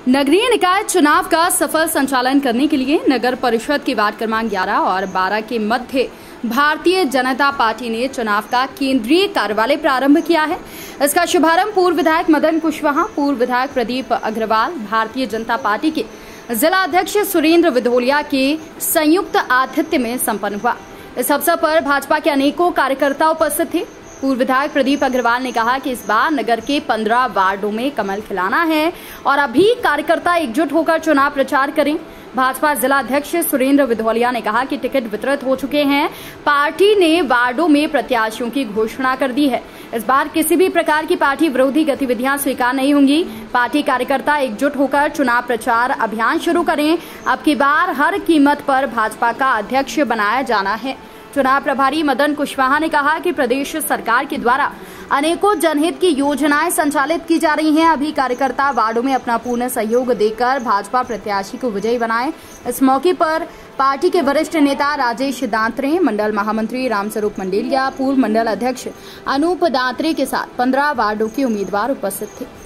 नगरीय निकाय चुनाव का सफल संचालन करने के लिए नगर परिषद की वार्ड क्रमांक 11 और 12 के मध्य भारतीय जनता पार्टी ने चुनाव का केंद्रीय कार्यालय प्रारंभ किया है। इसका शुभारंभ पूर्व विधायक मदन कुशवाहा, पूर्व विधायक प्रदीप अग्रवाल, भारतीय जनता पार्टी के जिला अध्यक्ष सुरेंद्र विधोलिया के संयुक्त आतिथ्य में संपन्न हुआ। इस अवसर पर भाजपा के अनेकों कार्यकर्ता उपस्थित थे। पूर्व विधायक प्रदीप अग्रवाल ने कहा कि इस बार नगर के 15 वार्डों में कमल खिलाना है और अभी कार्यकर्ता एकजुट होकर चुनाव प्रचार करें। भाजपा जिला अध्यक्ष सुरेंद्र विधोलिया ने कहा कि टिकट वितरित हो चुके हैं। पार्टी ने वार्डों में प्रत्याशियों की घोषणा कर दी है। इस बार किसी भी प्रकार की पार्टी विरोधी गतिविधियां स्वीकार नहीं होंगी। पार्टी कार्यकर्ता एकजुट होकर चुनाव प्रचार अभियान शुरू करें। अब की बार हर कीमत पर भाजपा का अध्यक्ष बनाया जाना है। चुनाव प्रभारी मदन कुशवाहा ने कहा कि प्रदेश सरकार के द्वारा अनेकों जनहित की योजनाएं संचालित की जा रही हैं। अभी कार्यकर्ता वार्डों में अपना पूर्ण सहयोग देकर भाजपा प्रत्याशी को विजयी बनाएं। इस मौके पर पार्टी के वरिष्ठ नेता राजेश दांत्रे, मंडल महामंत्री रामस्वरूप मंडेलिया, पूर्व मंडल अध्यक्ष अनूप दांत्रे के साथ 15 वार्डों के उम्मीदवार उपस्थित थे।